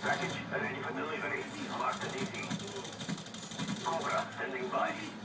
Package ready for delivery. Marked DC. Cobra standing by.